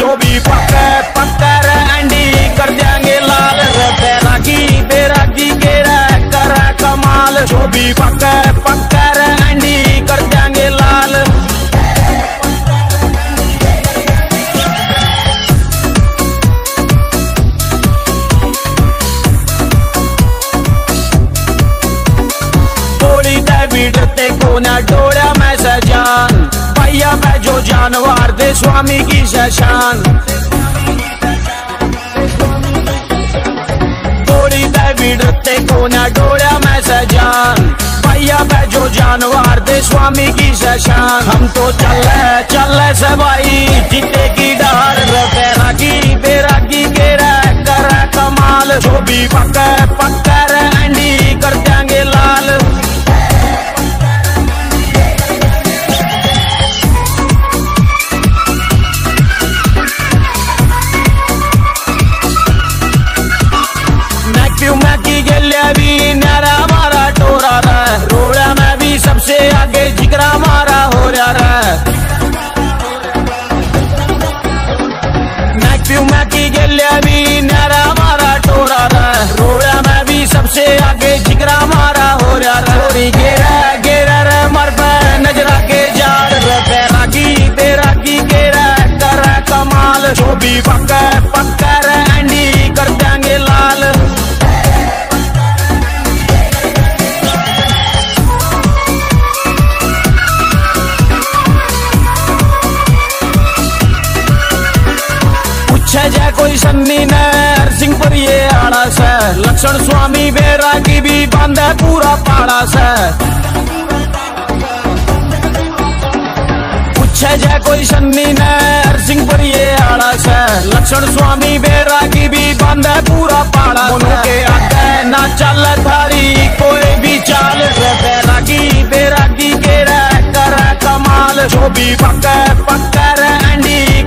जो भी पक्का एंडी कर देंगे लाल। बैरागी बैरागी के कर कमाल, जो भी पक्का एंडी कर देंगे लाल। थोड़ी डेविड ते को ना डोरा मैं सजान, भैया मैं जो जानवर दे स्वामी की शान। थोड़ी डेविड ते को ना डोरा मैं सजान, भैया मैं जो जानवर दे स्वामी की शान। हम तो चल से भाई जीते की डर। बैरागी बैरागी के कर कमाल, जो भी पक्का एंडी कर देंगे लाल। मैकी गलिया भी नारा मारा टोरा रहा, रोड़ा में भी सबसे आगे जिगरा मारा हो रहा है। मैकी गलिया भी नारा मारा टोरा रहा, रोड़ा में भी सबसे आगे जिगरा मारा हो रहा है। गेरा रे मर पे नजरा के जार। बैरागी बैरागी के कर कमाल, जो भी पक्का एंडी कर देंगे लाल। जय कोई सन्नी ने सिंहपुर ये आड़ा से, लक्ष्मण स्वामी बैरागी भी बांधे पूरा पाड़ा से। पूछे जय कोई सन्नी ने सिंहपुर ये आड़ा से, लक्ष्मण स्वामी बैरागी भी बांधे पूरा पाड़ा से। आगे ना चल थारी कोई भी चाल। बैरागी बैरागी के कर कमाल, जो भी पक्का एंडी